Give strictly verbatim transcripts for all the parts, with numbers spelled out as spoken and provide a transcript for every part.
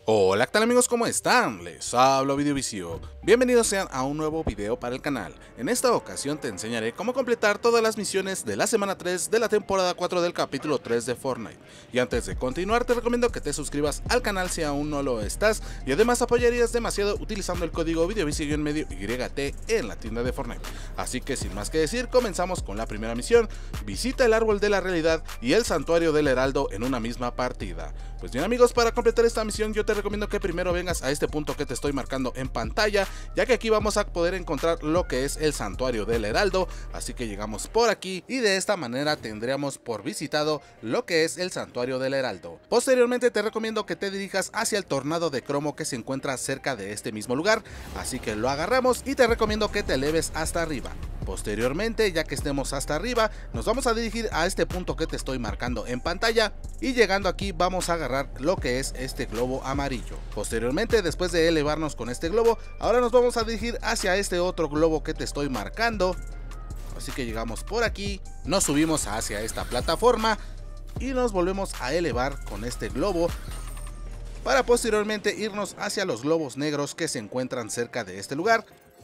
Hola, ¿qué tal amigos? ¿Cómo están? Les hablo Videovicio. Bienvenidos sean a un nuevo video para el canal. En esta ocasión te enseñaré cómo completar todas las misiones de la semana tres de la temporada cuatro del capítulo tres de Fortnite. Y antes de continuar te recomiendo que te suscribas al canal si aún no lo estás, y además apoyarías demasiado utilizando el código Videovicio-medio Y T en la tienda de Fortnite. Así que sin más que decir, comenzamos con la primera misión. Visita el árbol de la realidad y el santuario del heraldo en una misma partida. Pues bien amigos, para completar esta misión yo te recomiendo que primero vengas a este punto que te estoy marcando en pantalla, ya que aquí vamos a poder encontrar lo que es el santuario del heraldo. Así que llegamos por aquí y de esta manera tendríamos por visitado lo que es el santuario del heraldo. Posteriormente te recomiendo que te dirijas hacia el tornado de cromo que se encuentra cerca de este mismo lugar, así que lo agarramos y te recomiendo que te eleves hasta arriba. Posteriormente, ya que estemos hasta arriba, nos vamos a dirigir a este punto que te estoy marcando en pantalla, y llegando aquí vamos a agarrar lo que es este globo amarillo. Posteriormente, después de elevarnos con este globo, ahora nos vamos a dirigir hacia este otro globo que te estoy marcando. Así que llegamos por aquí, nos subimos hacia esta plataforma y nos volvemos a elevar con este globo, para posteriormente irnos hacia los globos negros que se encuentran cerca de este lugar.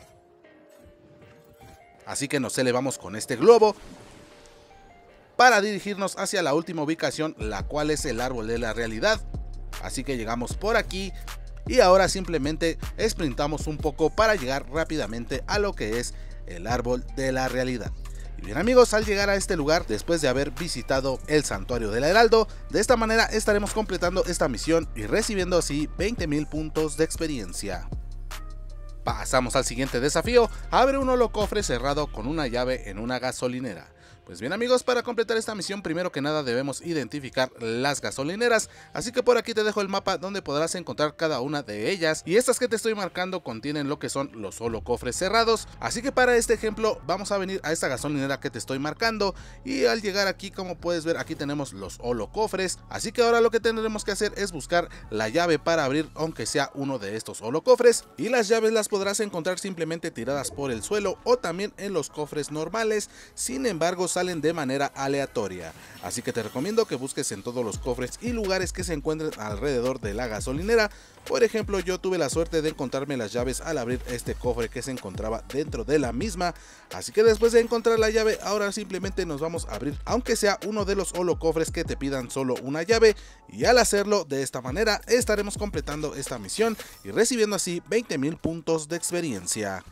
Así que nos elevamos con este globo para dirigirnos hacia la última ubicación, la cual es el árbol de la realidad. Así que llegamos por aquí y ahora simplemente sprintamos un poco para llegar rápidamente a lo que es el árbol de la realidad. Y bien amigos, al llegar a este lugar, después de haber visitado el santuario del heraldo, de esta manera estaremos completando esta misión y recibiendo así veinte mil puntos de experiencia. Pasamos al siguiente desafío. Abre un holocofre cerrado con una llave en una gasolinera. Pues bien amigos, para completar esta misión primero que nada debemos identificar las gasolineras, así que por aquí te dejo el mapa donde podrás encontrar cada una de ellas, y estas que te estoy marcando contienen lo que son los holocofres cerrados. Así que para este ejemplo vamos a venir a esta gasolinera que te estoy marcando, y al llegar aquí, como puedes ver, aquí tenemos los holocofres. Así que ahora lo que tendremos que hacer es buscar la llave para abrir aunque sea uno de estos holocofres, y las llaves las podrás encontrar simplemente tiradas por el suelo o también en los cofres normales. Sin embargo, salen de manera aleatoria, así que te recomiendo que busques en todos los cofres y lugares que se encuentren alrededor de la gasolinera. Por ejemplo, yo tuve la suerte de encontrarme las llaves al abrir este cofre que se encontraba dentro de la misma, así que después de encontrar la llave, ahora simplemente nos vamos a abrir aunque sea uno de los holocofres que te pidan solo una llave, y al hacerlo de esta manera estaremos completando esta misión y recibiendo así veinte mil puntos de experiencia.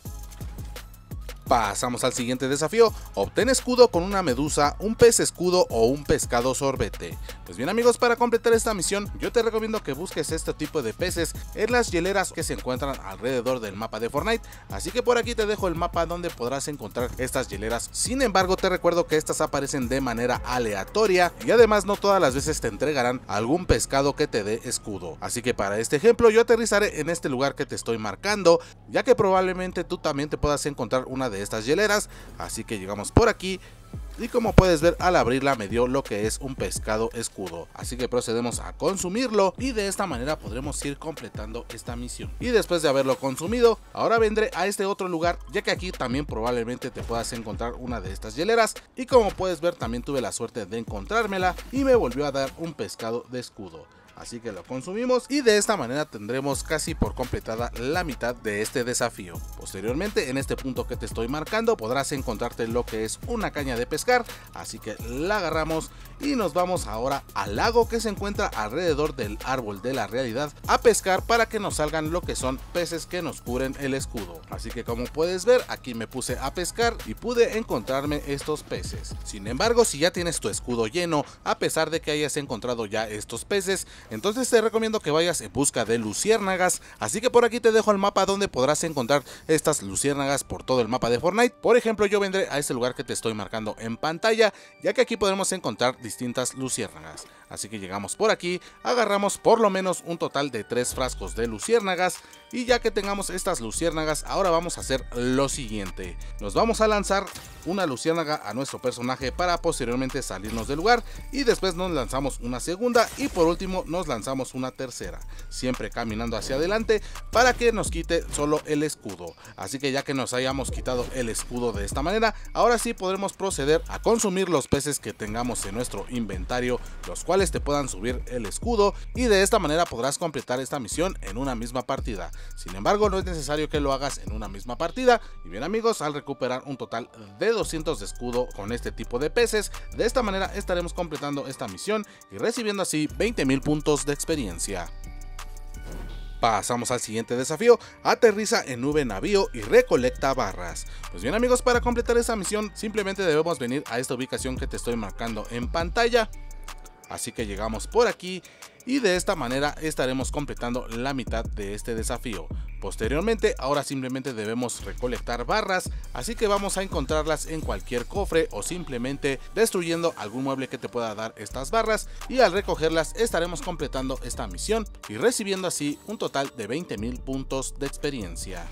Pasamos al siguiente desafío. Obtén escudo con una medusa, un pez escudo o un pescado sorbete. Pues bien amigos, para completar esta misión yo te recomiendo que busques este tipo de peces en las hieleras que se encuentran alrededor del mapa de Fortnite. Así que por aquí te dejo el mapa donde podrás encontrar estas hieleras. Sin embargo, te recuerdo que estas aparecen de manera aleatoria y además no todas las veces te entregarán algún pescado que te dé escudo. Así que para este ejemplo yo aterrizaré en este lugar que te estoy marcando, ya que probablemente tú también te puedas encontrar una de de estas hieleras. Así que llegamos por aquí y como puedes ver, al abrirla me dio lo que es un pescado escudo, así que procedemos a consumirlo y de esta manera podremos ir completando esta misión. Y después de haberlo consumido, ahora vendré a este otro lugar, ya que aquí también probablemente te puedas encontrar una de estas hieleras, y como puedes ver también tuve la suerte de encontrármela y me volvió a dar un pescado de escudo. Así que lo consumimos y de esta manera tendremos casi por completada la mitad de este desafío. Posteriormente, en este punto que te estoy marcando podrás encontrarte lo que es una caña de pescar, así que la agarramos y nos vamos ahora al lago que se encuentra alrededor del árbol de la realidad a pescar para que nos salgan lo que son peces que nos cubren el escudo. Así que como puedes ver, aquí me puse a pescar y pude encontrarme estos peces. Sin embargo, si ya tienes tu escudo lleno, a pesar de que hayas encontrado ya estos peces, entonces te recomiendo que vayas en busca de luciérnagas. Así que por aquí te dejo el mapa donde podrás encontrar estas luciérnagas por todo el mapa de Fortnite. Por ejemplo, yo vendré a este lugar que te estoy marcando en pantalla, ya que aquí podremos encontrar distintas luciérnagas. Así que llegamos por aquí, agarramos por lo menos un total de tres frascos de luciérnagas, y ya que tengamos estas luciérnagas, ahora vamos a hacer lo siguiente. Nos vamos a lanzar una luciérnaga a nuestro personaje para posteriormente salirnos del lugar, y después nos lanzamos una segunda y por último nos nos lanzamos una tercera, siempre caminando hacia adelante para que nos quite solo el escudo. Así que ya que nos hayamos quitado el escudo de esta manera, ahora sí podremos proceder a consumir los peces que tengamos en nuestro inventario, los cuales te puedan subir el escudo, y de esta manera podrás completar esta misión en una misma partida. Sin embargo, no es necesario que lo hagas en una misma partida. Y bien amigos, al recuperar un total de doscientos de escudo con este tipo de peces, de esta manera estaremos completando esta misión y recibiendo así veinte mil puntos de experiencia. Pasamos al siguiente desafío: aterriza en nube navío y recolecta barras. Pues bien amigos, para completar esta misión simplemente debemos venir a esta ubicación que te estoy marcando en pantalla. Así que llegamos por aquí y de esta manera estaremos completando la mitad de este desafío. Posteriormente, ahora simplemente debemos recolectar barras, así que vamos a encontrarlas en cualquier cofre o simplemente destruyendo algún mueble que te pueda dar estas barras, y al recogerlas estaremos completando esta misión y recibiendo así un total de veinte mil puntos de experiencia.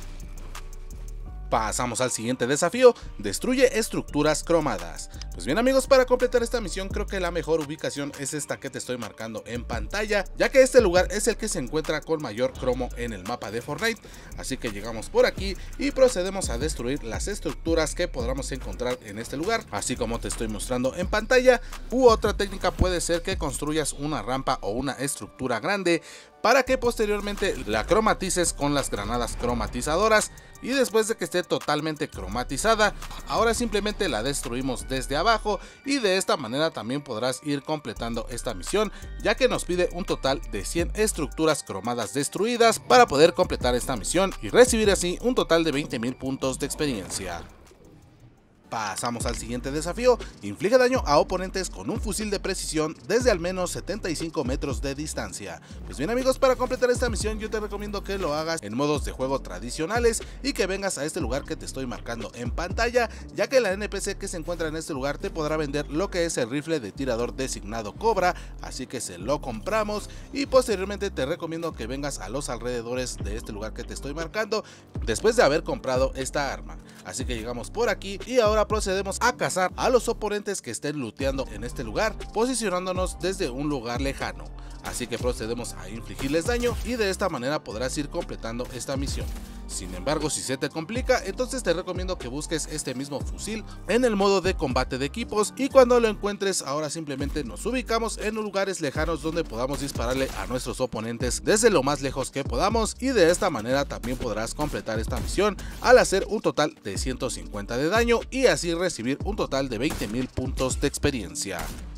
Pasamos al siguiente desafío: destruye estructuras cromadas. Pues bien amigos, para completar esta misión creo que la mejor ubicación es esta que te estoy marcando en pantalla, ya que este lugar es el que se encuentra con mayor cromo en el mapa de Fortnite. Así que llegamos por aquí y procedemos a destruir las estructuras que podamos encontrar en este lugar, así como te estoy mostrando en pantalla. U otra técnica puede ser que construyas una rampa o una estructura grande para que posteriormente la cromatices con las granadas cromatizadoras, y después de que esté totalmente cromatizada, ahora simplemente la destruimos desde abajo, y de esta manera también podrás ir completando esta misión, ya que nos pide un total de cien estructuras cromadas destruidas para poder completar esta misión y recibir así un total de veinte mil puntos de experiencia. Pasamos al siguiente desafío: inflige daño a oponentes con un fusil de precisión desde al menos setenta y cinco metros de distancia. Pues bien amigos, para completar esta misión yo te recomiendo que lo hagas en modos de juego tradicionales y que vengas a este lugar que te estoy marcando en pantalla, ya que la N P C que se encuentra en este lugar te podrá vender lo que es el rifle de tirador designado Cobra, así que se lo compramos, y posteriormente te recomiendo que vengas a los alrededores de este lugar que te estoy marcando después de haber comprado esta arma. Así que llegamos por aquí y ahora procedemos a cazar a los oponentes que estén looteando en este lugar, posicionándonos desde un lugar lejano. Así que procedemos a infligirles daño y de esta manera podrás ir completando esta misión. Sin embargo, si se te complica, entonces te recomiendo que busques este mismo fusil en el modo de combate de equipos, y cuando lo encuentres ahora simplemente nos ubicamos en lugares lejanos donde podamos dispararle a nuestros oponentes desde lo más lejos que podamos, y de esta manera también podrás completar esta misión al hacer un total de ciento cincuenta de daño y así recibir un total de veinte mil puntos de experiencia.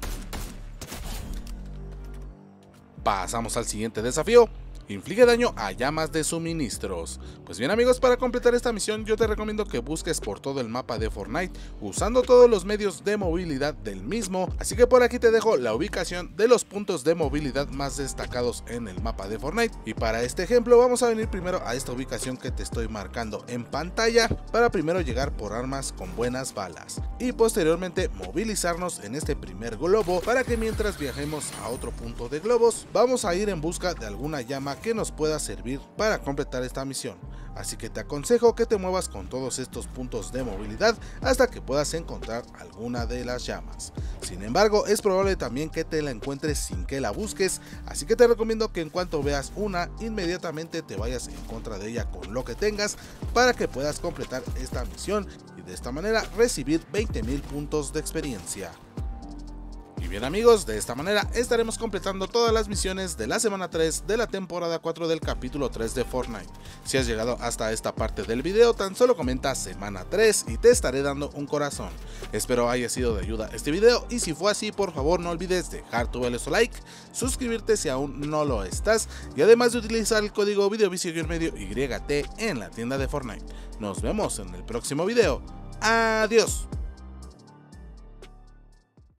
Pasamos al siguiente desafío: inflige daño a llamas de suministros. Pues bien amigos, para completar esta misión yo te recomiendo que busques por todo el mapa de Fortnite usando todos los medios de movilidad del mismo, así que por aquí te dejo la ubicación de los puntos de movilidad más destacados en el mapa de Fortnite, y para este ejemplo vamos a venir primero a esta ubicación que te estoy marcando en pantalla para primero llegar por armas con buenas balas y posteriormente movilizarnos en este primer globo para que mientras viajemos a otro punto de globos vamos a ir en busca de alguna llama que nos pueda servir para completar esta misión. Así que te aconsejo que te muevas con todos estos puntos de movilidad hasta que puedas encontrar alguna de las llamas. Sin embargo, es probable también que te la encuentres sin que la busques, así que te recomiendo que en cuanto veas una, inmediatamente te vayas en contra de ella con lo que tengas para que puedas completar esta misión y de esta manera recibir veinte mil puntos de experiencia. Y bien amigos, de esta manera estaremos completando todas las misiones de la semana tres de la temporada cuatro del capítulo tres de Fortnite. Si has llegado hasta esta parte del video, tan solo comenta semana tres y te estaré dando un corazón. Espero haya sido de ayuda este video, y si fue así, por favor no olvides dejar tu valioso like, suscribirte si aún no lo estás, y además de utilizar el código videovicio-medio Y T en la tienda de Fortnite. Nos vemos en el próximo video. Adiós.